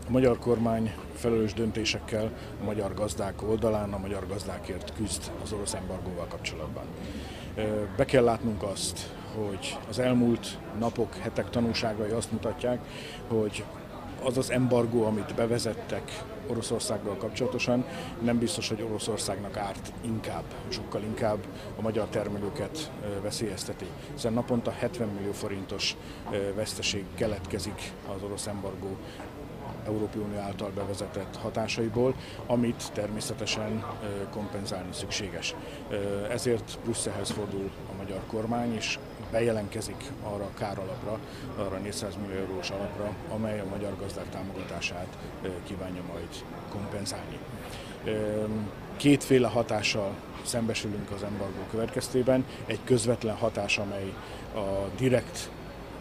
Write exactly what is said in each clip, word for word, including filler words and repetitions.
A magyar kormány felelős döntésekkel a magyar gazdák oldalán, a magyar gazdákért küzd az orosz embargóval kapcsolatban. Be kell látnunk azt, hogy az elmúlt napok, hetek tanúságai azt mutatják, hogy az az embargó, amit bevezettek Oroszországgal kapcsolatosan, nem biztos, hogy Oroszországnak árt inkább, sokkal inkább a magyar termelőket veszélyezteti. Hiszen naponta hetven millió forintos veszteség keletkezik az orosz embargó Európai Unió által bevezetett hatásaiból, amit természetesen kompenzálni szükséges. Ezért Brüsszelhez fordul a magyar kormány, és bejelentkezik arra a káralapra, arra a négyszáz millió eurós alapra, amely a magyar gazdák támogatását kívánja majd kompenzálni. Kétféle hatással szembesülünk az embargó következtében. Egy közvetlen hatás, amely a direkt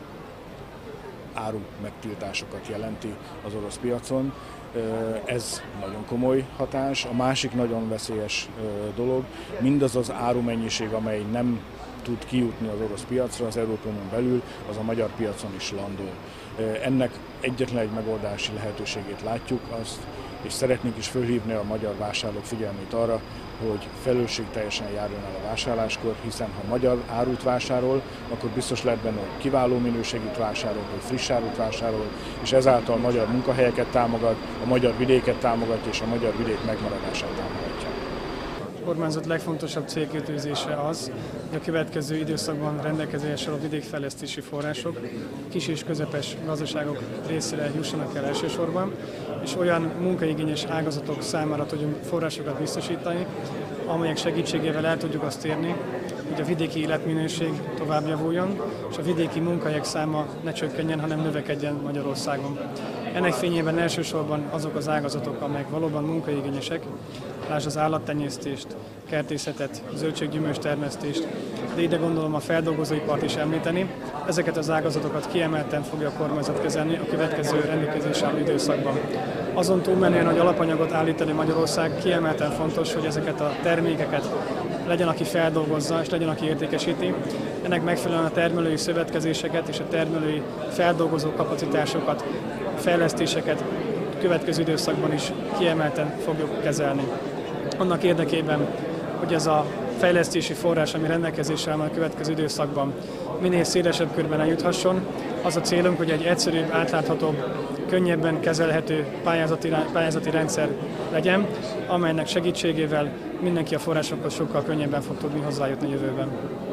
áru megtiltásokat jelenti az orosz piacon. Ez nagyon komoly hatás. A másik nagyon veszélyes dolog, mindaz az árumennyiség, amely nem tud kijutni az orosz piacra, az Európai Unión belül, az a magyar piacon is landol. Ennek egyetlen egy megoldási lehetőségét látjuk, azt, és szeretnénk is fölhívni a magyar vásárlók figyelmét arra, hogy felelősségteljesen járjon el a vásárláskor, hiszen ha magyar árut vásárol, akkor biztos lehet benne, hogy kiváló minőségűt vásárol, hogy friss árut vásárol, és ezáltal magyar munkahelyeket támogat, a magyar vidéket támogatja, és a magyar vidék megmaradását támogatja. A kormányzat legfontosabb célkitűzése az, hogy a következő időszakban rendelkezésre a vidékfejlesztési források kis és közepes gazdaságok részére jussanak el elsősorban, és olyan munkaigényes ágazatok számára tudjunk forrásokat biztosítani, amelyek segítségével el tudjuk azt érni, hogy a vidéki életminőség tovább javuljon, és a vidéki munkahelyek száma ne csökkenjen, hanem növekedjen Magyarországon. Ennek fényében elsősorban azok az ágazatok, amelyek valóban munkaigényesek, lásd az állattenyésztést, kertészetet, zöldséggyümölcs termesztést, de ide gondolom a feldolgozóipart is említeni. Ezeket az ágazatokat kiemelten fogja a kormányzat kezelni a következő rendelkezésre álló időszakban. Azon túlmenően, hogy alapanyagot állítani Magyarország, kiemelten fontos, hogy ezeket a termékeket legyen, aki feldolgozza, és legyen, aki értékesíti. Ennek megfelelően a termelői szövetkezéseket és a termelői feldolgozó kapacitásokat, fejlesztéseket következő időszakban is kiemelten fogjuk kezelni. Annak érdekében, hogy ez a fejlesztési forrás, ami rendelkezésre áll a következő időszakban, minél szélesebb körben eljuthasson, az a célunk, hogy egy egyszerűbb, átláthatóbb, könnyebben kezelhető pályázati, pályázati rendszer legyen, amelynek segítségével mindenki a forrásokhoz sokkal könnyebben fog tudni hozzájutni jövőben.